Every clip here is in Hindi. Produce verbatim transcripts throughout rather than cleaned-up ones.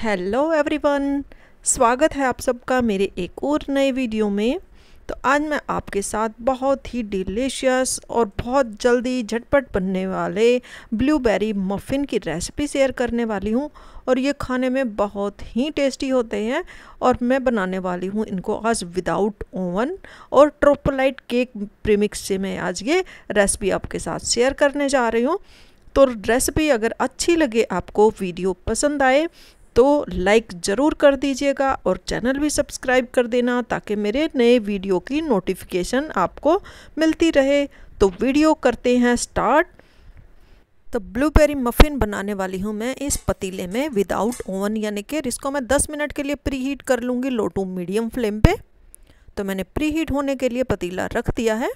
हेलो एवरीवन, स्वागत है आप सबका मेरे एक और नए वीडियो में। तो आज मैं आपके साथ बहुत ही डिलीशियस और बहुत जल्दी झटपट बनने वाले ब्लूबेरी मफ़िन की रेसिपी शेयर करने वाली हूँ। और ये खाने में बहुत ही टेस्टी होते हैं और मैं बनाने वाली हूँ इनको आज विदाउट ओवन और ट्रोपोलाइट केक प्रीमिक्स से मैं आज ये रेसिपी आपके साथ शेयर करने जा रही हूँ। तो रेसिपी अगर अच्छी लगे, आपको वीडियो पसंद आए तो लाइक ज़रूर कर दीजिएगा और चैनल भी सब्सक्राइब कर देना ताकि मेरे नए वीडियो की नोटिफिकेशन आपको मिलती रहे। तो वीडियो करते हैं स्टार्ट। तो ब्लूबेरी मफ़िन बनाने वाली हूँ मैं इस पतीले में विदाउट ओवन, यानी कि इसको मैं दस मिनट के लिए प्री हीट कर लूँगी लो टू मीडियम फ्लेम पे। तो मैंने प्री हीट होने के लिए पतीला रख दिया है।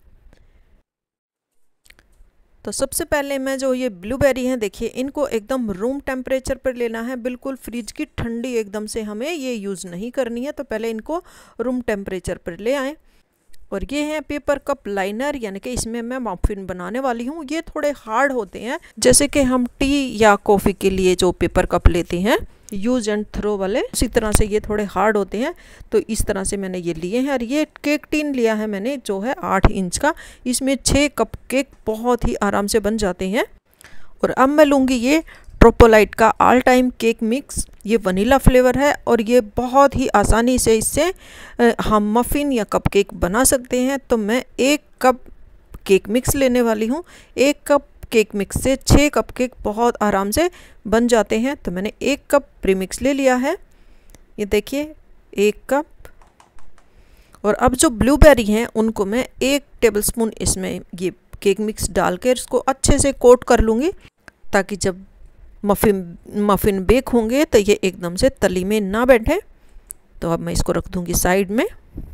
तो सबसे पहले मैं जो ये ब्लूबेरी हैं, देखिए इनको एकदम रूम टेम्परेचर पर लेना है, बिल्कुल फ्रिज की ठंडी एकदम से हमें ये यूज़ नहीं करनी है। तो पहले इनको रूम टेम्परेचर पर ले आएँ। और ये हैं पेपर कप लाइनर, यानी कि इसमें मैं मफ़िन बनाने वाली हूँ। ये थोड़े हार्ड होते हैं, जैसे कि हम टी या कॉफ़ी के लिए जो पेपर कप लेते हैं यूज एंड थ्रो वाले, उसी तरह से ये थोड़े हार्ड होते हैं। तो इस तरह से मैंने ये लिए हैं। और ये केक टिन लिया है मैंने जो है आठ इंच का, इसमें छः कप केक बहुत ही आराम से बन जाते हैं। और अब मैं लूँगी ये ट्रोपोलाइट का ऑल टाइम केक मिक्स। ये वनीला फ्लेवर है और ये बहुत ही आसानी से इससे हम मफ़िन या कप केक बना सकते हैं। तो मैं एक कप केक मिक्स लेने वाली हूँ। एक कप केक मिक्स से छः कप केक बहुत आराम से बन जाते हैं। तो मैंने एक कप प्रीमिक्स ले लिया है, ये देखिए एक कप। और अब जो ब्लूबेरी हैं उनको मैं एक टेबलस्पून इसमें ये केक मिक्स डाल कर इसको अच्छे से कोट कर लूँगी, ताकि जब मफ़िन मफ़िन बेक होंगे तो ये एकदम से तली में ना बैठे। तो अब मैं इसको रख दूँगी साइड में।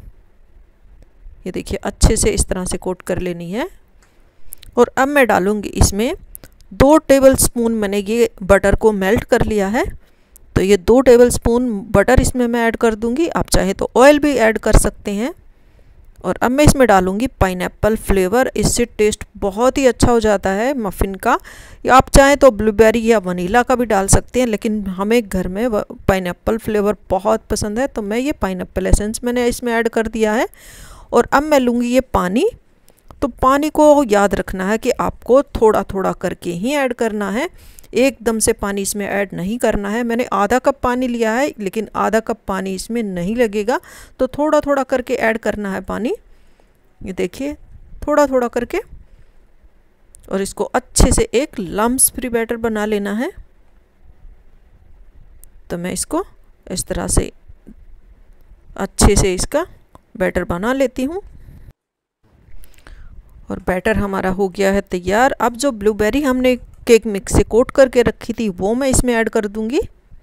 ये देखिए अच्छे से इस तरह से कोट कर लेनी है। और अब मैं डालूँगी इसमें दो टेबलस्पून, मैंने ये बटर को मेल्ट कर लिया है। तो ये दो टेबलस्पून बटर इसमें मैं ऐड कर दूँगी। आप चाहे तो ऑयल भी ऐड कर सकते हैं। और अब मैं इसमें डालूँगी पाइनएप्पल फ्लेवर, इससे टेस्ट बहुत ही अच्छा हो जाता है मफ़िन का। या आप चाहें तो ब्लूबेरी या वनीला का भी डाल सकते हैं, लेकिन हमें घर में पाइनएप्पल फ्लेवर बहुत पसंद है। तो मैं ये पाइनएप्पल एसेंस मैंने इसमें ऐड कर दिया है। और अब मैं लूँगी ये पानी। तो पानी को याद रखना है कि आपको थोड़ा थोड़ा करके ही ऐड करना है, एकदम से पानी इसमें ऐड नहीं करना है। मैंने आधा कप पानी लिया है, लेकिन आधा कप पानी इसमें नहीं लगेगा, तो थोड़ा थोड़ा करके ऐड करना है पानी। ये देखिए थोड़ा थोड़ा करके। और इसको अच्छे से एक लम्स फ्री बैटर बना लेना है। तो मैं इसको इस तरह से अच्छे से इसका बैटर बना लेती हूँ। और बैटर हमारा हो गया है तैयार। अब जो ब्लूबेरी हमने केक मिक्स से कोट करके रखी थी वो मैं इसमें ऐड कर दूंगी।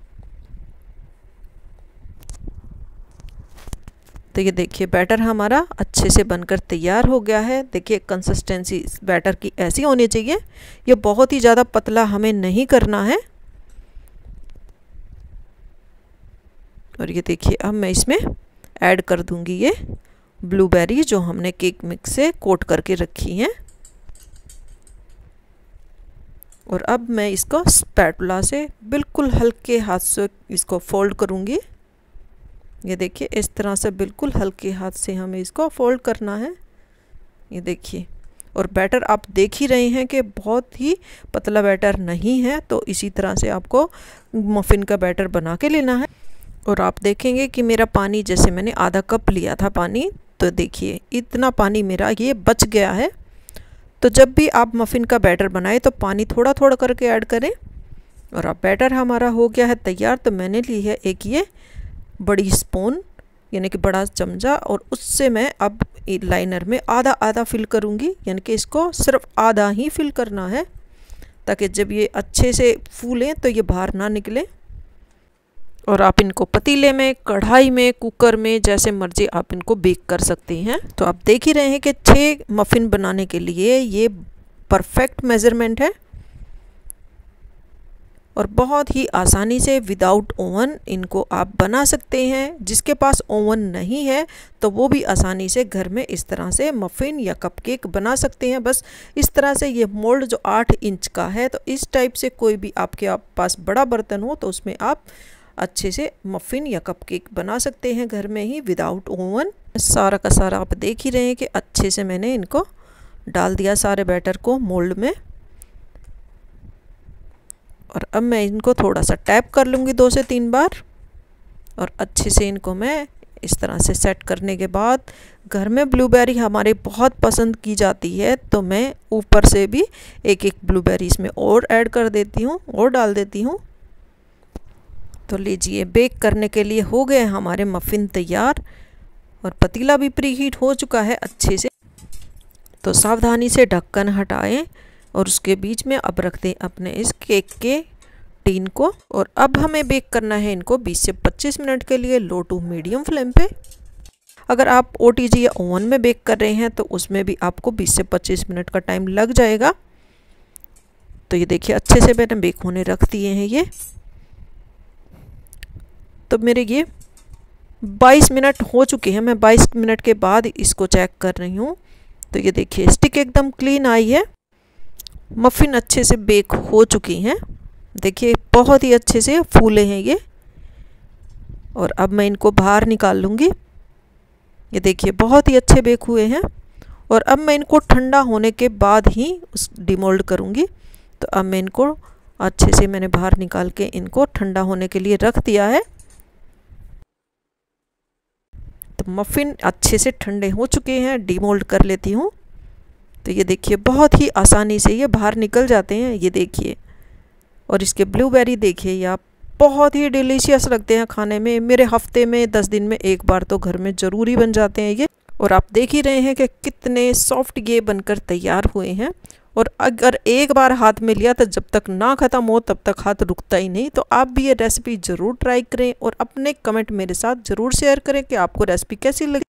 तो ये देखिए बैटर हमारा अच्छे से बनकर तैयार हो गया है। देखिए कंसिस्टेंसी बैटर की ऐसी होनी चाहिए, ये बहुत ही ज़्यादा पतला हमें नहीं करना है। और ये देखिए अब मैं इसमें ऐड कर दूंगी ये ब्लूबेरी जो हमने केक मिक्स से कोट करके रखी हैं। और अब मैं इसको स्पैटुला से बिल्कुल हल्के हाथ से इसको फोल्ड करूँगी। ये देखिए इस तरह से बिल्कुल हल्के हाथ से हमें इसको फोल्ड करना है। ये देखिए, और बैटर आप देख ही रहे हैं कि बहुत ही पतला बैटर नहीं है। तो इसी तरह से आपको मफ़िन का बैटर बना के लेना है। और आप देखेंगे कि मेरा पानी, जैसे मैंने आधा कप लिया था पानी, तो देखिए इतना पानी मेरा ये बच गया है। तो जब भी आप मफ़िन का बैटर बनाएं तो पानी थोड़ा थोड़ा करके ऐड करें। और अब बैटर हमारा हो गया है तैयार। तो मैंने ली है एक ये बड़ी स्पून, यानी कि बड़ा चमचा, और उससे मैं अब लाइनर में आधा आधा फिल करूँगी, यानी कि इसको सिर्फ आधा ही फिल करना है, ताकि जब ये अच्छे से फूलें तो ये बाहर ना निकले। और आप इनको पतीले में, कढ़ाई में, कुकर में, जैसे मर्जी आप इनको बेक कर सकते हैं। तो आप देख ही रहे हैं कि छः मफ़िन बनाने के लिए ये परफेक्ट मेज़रमेंट है। और बहुत ही आसानी से विदाउट ओवन इनको आप बना सकते हैं। जिसके पास ओवन नहीं है तो वो भी आसानी से घर में इस तरह से मफ़िन या कपकेक बना सकते हैं। बस इस तरह से ये मोल्ड जो आठ इंच का है, तो इस टाइप से कोई भी आपके आप पास बड़ा बर्तन हो तो उसमें आप अच्छे से मफ़िन या कपकेक बना सकते हैं घर में ही विदाउट ओवन। सारा का सारा आप देख ही रहे हैं कि अच्छे से मैंने इनको डाल दिया सारे बैटर को मोल्ड में। और अब मैं इनको थोड़ा सा टैप कर लूँगी दो से तीन बार और अच्छे से इनको मैं इस तरह से सेट करने के बाद, घर में ब्लूबेरी हमारे बहुत पसंद की जाती है तो मैं ऊपर से भी एक एक ब्लूबेरी इसमें और ऐड कर देती हूँ और डाल देती हूँ। तो लीजिए, बेक करने के लिए हो गए हमारे मफ़िन तैयार और पतीला भी प्री हीट हो चुका है अच्छे से। तो सावधानी से ढक्कन हटाएं और उसके बीच में अब रख दें अपने इस केक के टीन को। और अब हमें बेक करना है इनको बीस से पच्चीस मिनट के लिए लो टू मीडियम फ्लेम पे। अगर आप ओटीजी या ओवन में बेक कर रहे हैं तो उसमें भी आपको बीस से पच्चीस मिनट का टाइम लग जाएगा। तो ये देखिए, अच्छे से मैंने बेक होने रख दिए हैं ये। तो मेरे ये बाईस मिनट हो चुके हैं। मैं बाईस मिनट के बाद इसको चेक कर रही हूँ। तो ये देखिए, स्टिक एकदम क्लीन आई है, मफ़िन अच्छे से बेक हो चुकी हैं। देखिए, बहुत ही अच्छे से फूले हैं ये। और अब मैं इनको बाहर निकाल लूँगी। ये देखिए, बहुत ही अच्छे बेक हुए हैं। और अब मैं इनको ठंडा होने के बाद ही उस डिमोल्ड करूँगी। तो अब मैं इनको अच्छे से मैंने बाहर निकाल के इनको ठंडा होने के लिए रख दिया है। तो मफ़िन अच्छे से ठंडे हो चुके हैं, डिमोल्ड कर लेती हूँ। तो ये देखिए, बहुत ही आसानी से ये बाहर निकल जाते हैं, ये देखिए। और इसके ब्लूबेरी देखिए, ये आप बहुत ही डिलीशियस लगते हैं खाने में। मेरे हफ्ते में दस दिन में एक बार तो घर में ज़रूर ही बन जाते हैं ये। और आप देख ही रहे हैं कि कितने सॉफ्ट ये बनकर तैयार हुए हैं। और अगर एक बार हाथ में लिया तो जब तक ना ख़त्म हो तब तक हाथ रुकता ही नहीं। तो आप भी ये रेसिपी ज़रूर ट्राई करें और अपने कमेंट मेरे साथ ज़रूर शेयर करें कि आपको रेसिपी कैसी लगी।